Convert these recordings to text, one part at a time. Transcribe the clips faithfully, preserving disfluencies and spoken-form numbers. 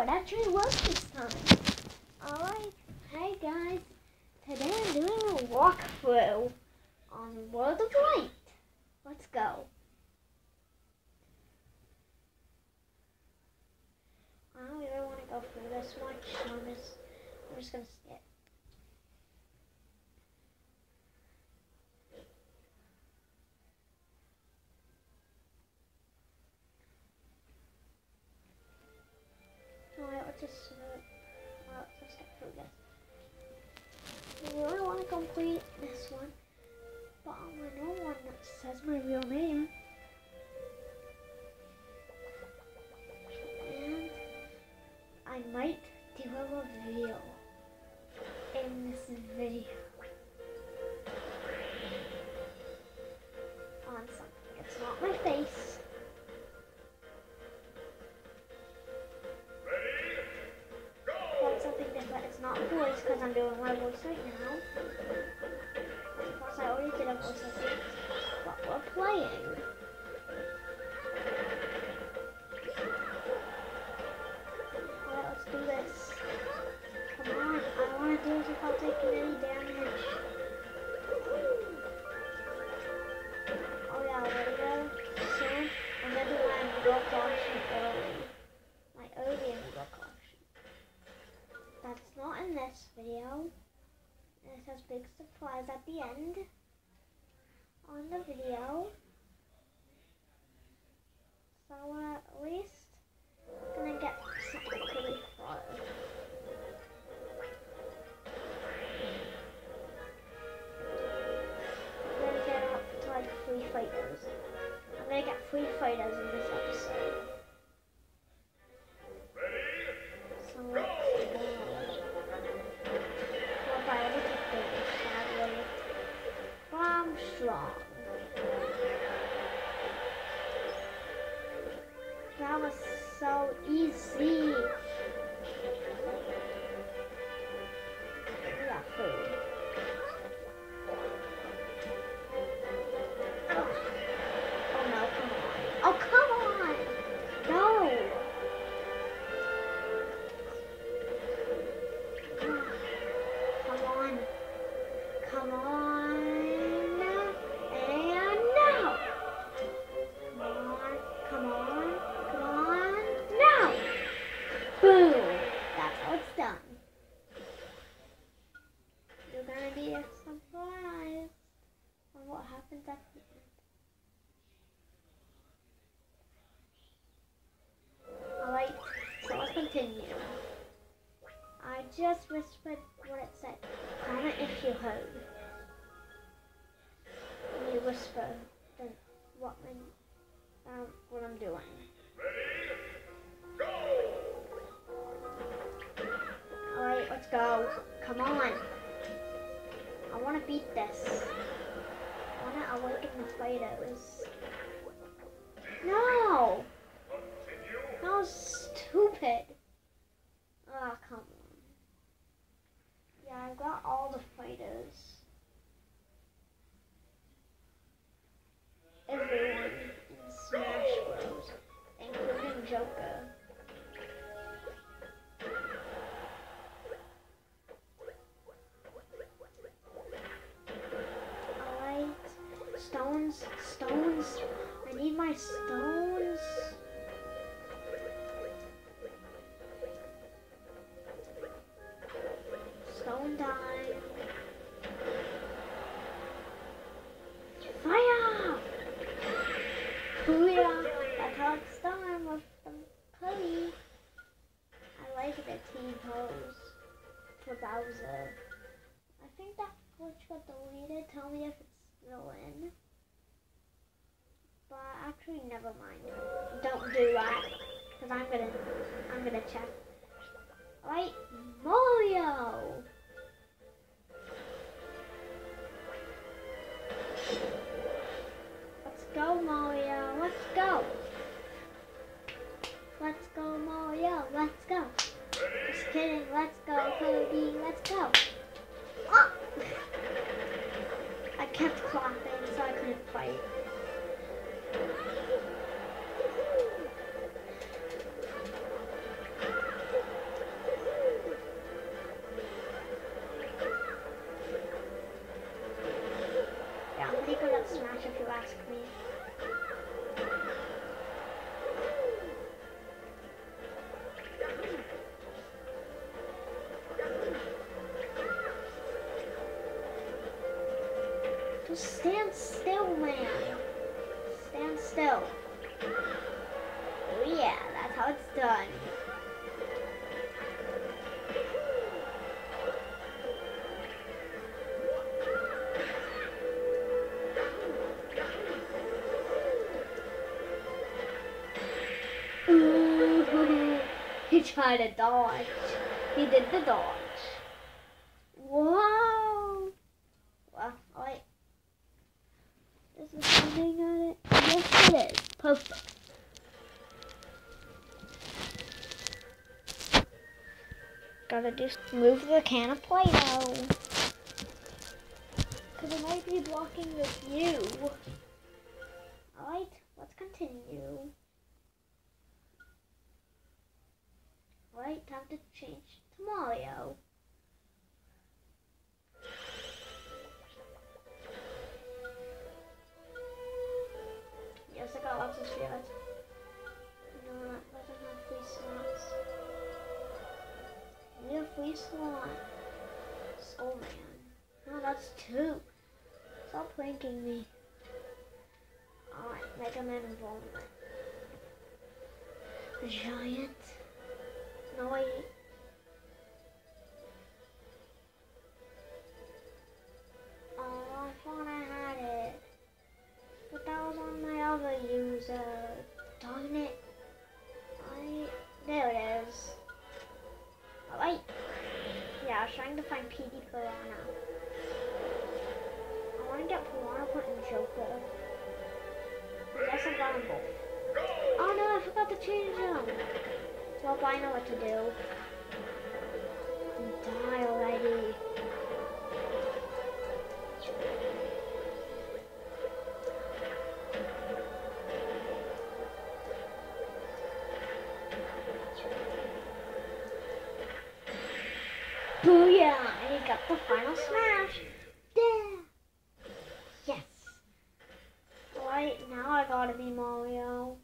it actually worked this time. Alright, hey guys, today I'm doing a walkthrough on World of Light. Let's go. I don't really want to go through this much, so I'm just, I'm just gonna skip. Alright, let's just, uh, well, let's get through this. I really want to complete this one, but I know one that says my real name. And I might do a reveal in this video on something. It's not my face. Something different. It's not voice because I'm doing my voice right now. Of course, I already did a voice I think, but we're playing. Alright, let's do this. Come on, I want to do this without taking any damage. Oh yeah, ready to go? Soon. I'm gonna do my block option early. My early block option. That's not in this video. It has big surprise at the end on the video. So uh, at least I'm gonna get something pretty far. I'm gonna get up to like three fighters. I'm gonna get three fighters in this episode. So let's go. Strong. That was so easy. We got food. Oh. Oh no, come on. Oh, come on. No. Come on. Come on. Surprise on what happens at the end. Alright, so let's continue. I just whispered what it said. Comment if you heard. When you whisper then what, um, what I'm doing. Ready? Go! Alright, let's go. Come on. I want to beat this. I want to awaken the fighters. No! That was stupid. Ah, oh, come on. Yeah, I've got all the fighters. Everyone in Smash Bros, including Joker. Stones, stones, I need my stones. Stone time. Fire! Booyah! That's how it's done with the putty. I like the T-pose for Bowser. I think that glitch got deleted. Tell me if it's still in. But actually, never mind. Don't do that, cause I'm gonna, I'm gonna check. Alright, Mario. Let's go, Mario. Let's go. Let's go, Mario. Let's go. Just kidding. Let's go, Cody. Let's go. Ah! I kept clapping, so I couldn't fight. Just stand still, man. Stand still. Oh yeah, that's how it's done. Ooh, he tried to dodge. He did the dodge. Whoa. Well, alright. Is this something on it? Yes, it is. Perfect. Gotta just move the can of Play-Doh. Because it might be blocking the view. Alright, let's continue. Alright, time to change to Mario. Yes, I got lots of spirits. No, that doesn't have free slots. I need a free slot. Soul Man. No, that's two. Stop pranking me. Alright, Mega Man involvement. Giant. No, wait. Oh, I thought I had it. But that was on my other user. Darn it. I... There it is. Alright. Yeah, I was trying to find P D Piranha. I want to get Piranha Plant and Joker. Yes, I got them both. Oh no, I forgot to change them. Well, I know what to do. Die already. Booyah! And he got the final smash. Yeah. Yes. Alright, now I gotta be Mario.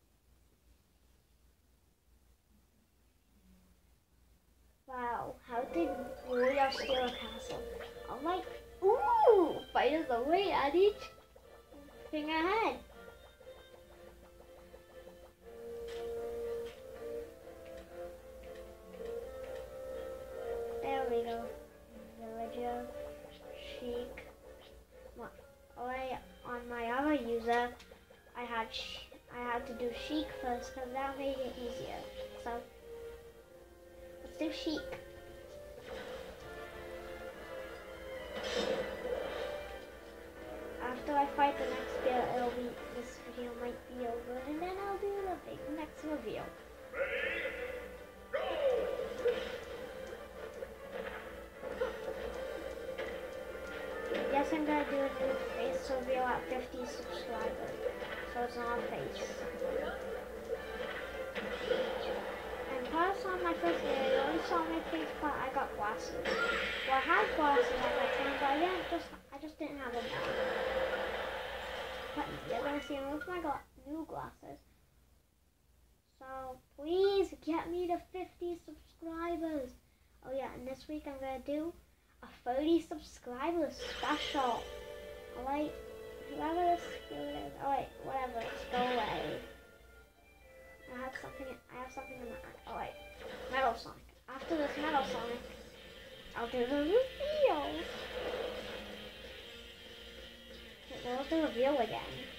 Wow, how did Wario steal a castle? I'm like, ooh, fighters away at each thing ahead. There we go. Villager, Sheik. Alright, on my other user, I had sh I had to do Sheik first because that made it easier. So. Let's do Sheik. After I fight the next spirit, it'll be this video might be over, and then I'll do the big next reveal. Yes, I'm gonna do a new face reveal at fifty subscribers, so it's not a face. On my first video, you only saw my face, but I got glasses. Well, I had glasses at that time, but I didn't just, I just didn't have them on. But you're gonna see them with my gla new glasses. So please get me to fifty subscribers. Oh yeah, and this week I'm gonna do a thirty subscribers special. Alright, whoever this spirit is, alright, whatever, just go away. I have something. I have something in my eye. Oh wait, Metal Sonic. After this Metal Sonic, I'll do the reveal. Wait, what was the reveal again?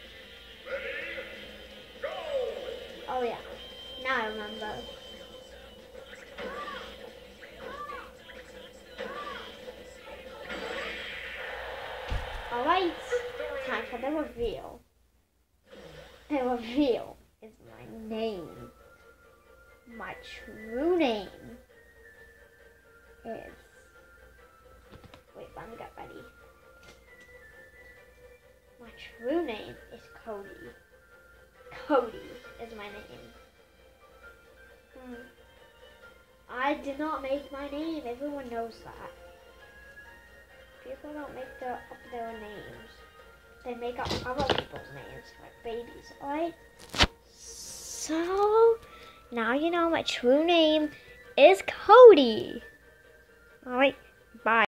Ready, go! Oh yeah, now I remember. All right, time for the reveal. The reveal is my name. My true name is... Wait, let me get ready. My true name is Cody. Cody is my name. Hmm. I did not make my name. Everyone knows that. People don't make their, up their names. They make up other people's names, like babies, alright? So, now you know my true name is Cody. Alright, bye.